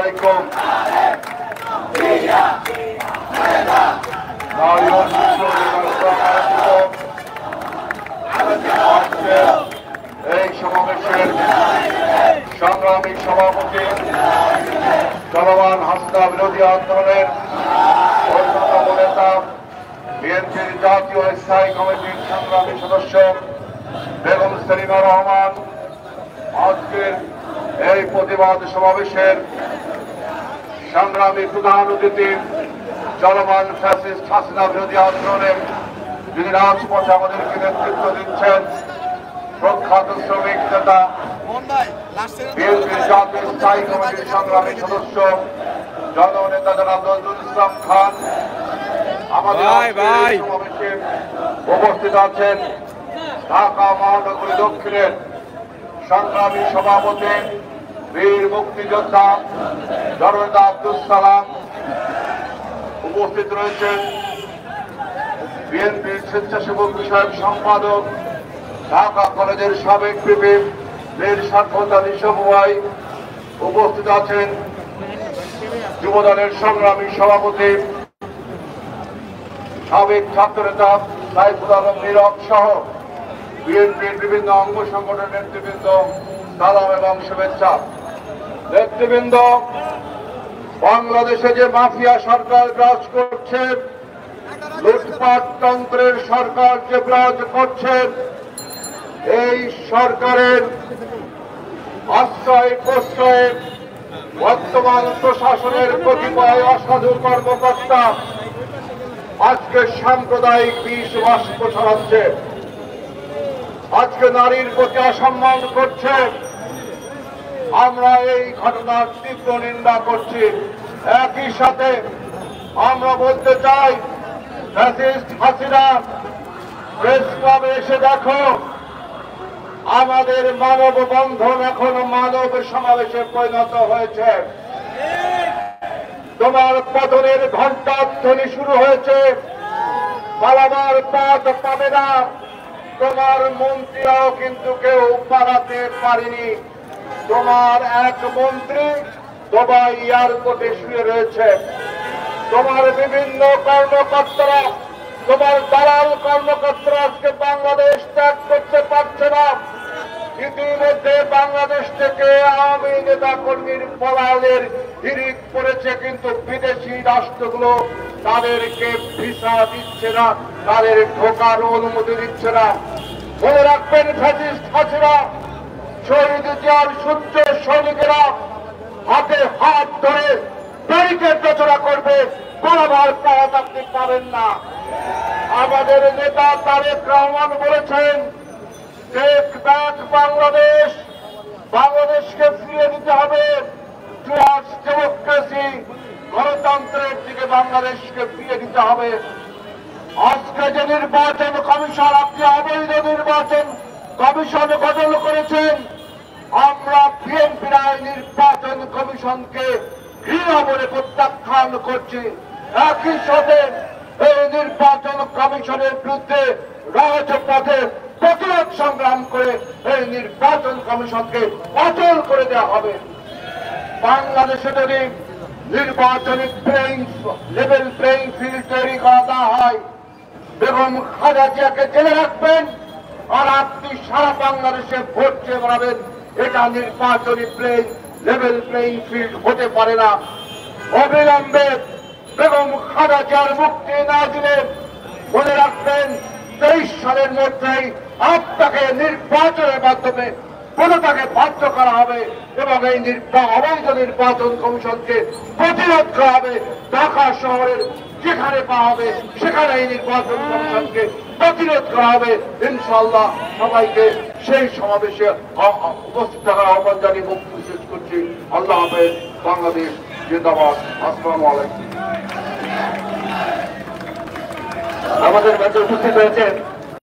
আলাইকুম। এই সমাবেশের সংগ্রামী সভাপতি, চলমান হাসিনা বিরোধী আন্দোলনের অন্যতম নেতা, বিএনপির জাতীয় স্থায়ী কমিটির সংগ্রামী সদস্য বেগম সেলিমা রহমান আজকের এই প্রতিবাদ সমাবেশের সংগ্রামী প্রধান অতিথি, চলমান ফ্যাসিস্ট হাসিনা বিরোধী আন্দোলনের যিনি রাজপথে আমাদেরকে নেতৃত্ব দিচ্ছেন, প্রখ্যাত শ্রমিক নেতা, বিএনপির জাতীয় স্থায়ী কমিটির সংগ্রামী সদস্য জননেতা জনাব নজরুল ইসলাম খান, আমাদের সমাবেশে উপস্থিত আছেন ঢাকা মহানগরী দক্ষিণের সংগ্রামী সভাপতি, বীর মুক্তিযোদ্ধা জননেতা আব্দুল সালাম, উপস্থিত রয়েছেন বিএনপির স্বেচ্ছাসেবক বিষয়ক সম্পাদক, ঢাকা কলেজের সাবেক ভিপি বীর সার্থক আলী সবুয়াই, উপস্থিত আছেন যুবদলের সংগ্রামী সভাপতি, সাবেক ছাত্রনেতা সাইফুল আলম নীরব সহ বিএনপির বিভিন্ন অঙ্গ সংগঠনের নেতৃবৃন্দ, সালাম এবং শুভেচ্ছা। নেতৃবৃন্দ, বাংলাদেশে যে মাফিয়া সরকার বিরাজ করছে, লুটপাট তন্ত্রের সরকার যে বিরাজ করছে, এই সরকারের আশ্রয় প্রশ্রয়ে বর্তমান প্রশাসনের কতিপয় অসাধু কর্মকর্তা আজকে সাম্প্রদায়িক বিষ বাষ্প ছড়াচ্ছে, আজকে নারীর প্রতি অসম্মান করছে। আমরা এই ঘটনার তীব্র নিন্দা করছি। একই সাথে আমরা বলতে চাই, ফ্যাসিস্ট হাসিনা প্রেস ক্লাবে এসে দেখো, আমাদের মানব বন্ধন এখন মানব সমাবেশে পরিণত হয়েছে। তোমার পতনের ঘণ্টাধ্বনি শুরু হয়েছে, পালাবার পথ পাবে না। তোমার মন্ত্রীরাও কিন্তু কেউ পালাতে পারেনি। তোমার এক মন্ত্রী দুবাই এয়ারপোর্টে শুয়ে রয়েছে। তোমার বিভিন্ন কর্মকর্তারা, তোমার দালাল কর্মকর্তারা আজকে বাংলাদেশ ত্যাগ করতে পারছে না। ইতিমধ্যে বাংলাদেশ থেকে আওয়ামী নেতা কর্মীর পলায়নের হিড়িক পড়েছে, কিন্তু বিদেশি রাষ্ট্রগুলো তাদেরকে ভিসা দিচ্ছে না, তাদের ঢোকার অনুমতি দিচ্ছে না। মনে রাখবেন, ফ্যাসিস্ট হাসিনা শহীদ জিয়ার সূর্য সৈনিকেরা হাতে হাত ধরে ব্যারিকেড রচনা করবে, বরাবর পথ আপনি পাবেন না। আমাদের নেতা তারেক রহমান বলেছেন, টেক ব্যাক বাংলাদেশ, বাংলাদেশকে ফিরিয়ে দিতে হবে টুয়ার্ডস ডেমোক্রেসি, গণতন্ত্রের দিকে বাংলাদেশকে ফিরিয়ে দিতে হবে। আজকে যে নির্বাচন কমিশন, আপনি অবৈধ নির্বাচন কমিশন গঠন করেছেন, আমরা বিএনপির নির্বাচন কমিশনকে ঘৃণা বলে প্রত্যাখ্যান করছি। একই সাথে এই নির্বাচন কমিশনের বিরুদ্ধে রাজপথে প্রতিরোধ সংগ্রাম করে এই নির্বাচন কমিশনকে অচল করে দেওয়া হবে। বাংলাদেশে যদি নির্বাচনী লেভেল প্লেইং ফিল্ড তৈরি করা হয়, বেগম খালেদা জিয়াকে জেলে রাখবেন আর আপনি সারা বাংলাদেশে ভোট চেয়ে বেড়াবেন, এটা নির্বাচনী লেভেল প্লেইং ফিল্ড হতে পারে না। অবিলম্বে বেগম খালেদা জিয়ার মুক্তি না দিলে মনে রাখবেন, 23 সালের মধ্যেই আপনাকে নির্বাচনের মাধ্যমে পুনঃতাকে বাধ্য করা হবে এবং এই অবৈধ নির্বাচন কমিশনকে প্রতিরোধ করা হবে। ঢাকা শহরের যেখানে পাওয়া হবে সেখানে এই নির্বাচন কমিশনকে প্রতিরোধ করা হবে। ইনশাআল্লাহ সবাইকে সেই সমাবেশে উপস্থিত থাকার আহ্বান জানিয়ে বক্তব্য শেষ করছি। আল্লাহ হাফেজ। বাংলাদেশ জিন্দাবাদ। আসসালামু আলাইকুম। আমাদের মাঝে উপস্থিত হয়েছেন